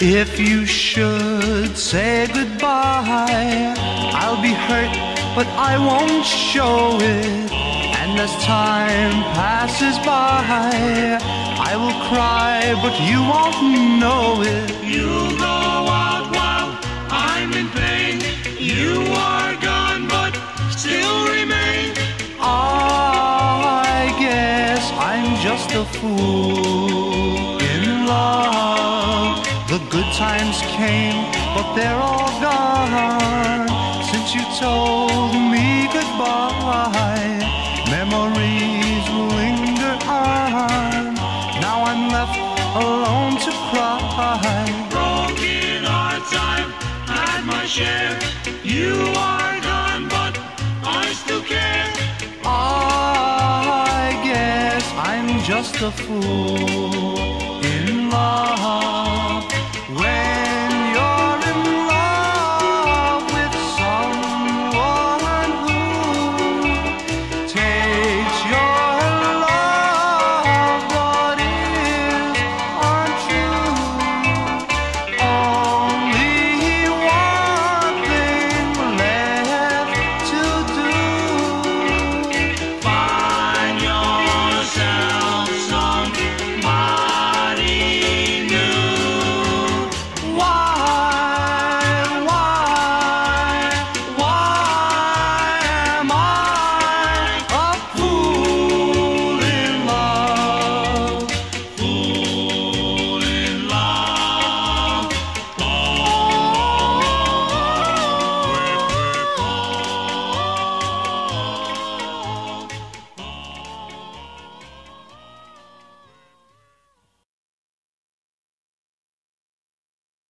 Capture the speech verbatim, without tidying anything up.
If you should say goodbye, I'll be hurt, but I won't show it. And as time passes by, I will cry, but you won't know it. You'll go out while I'm in pain. You are gone, but still remain. I guess I'm just a fool in love. The good times came, but they're all gone since you told me goodbye. Memories linger on. Now I'm left alone to cry. Broken hearts, I've had my share. You are gone, but I still care. I guess I'm just a fool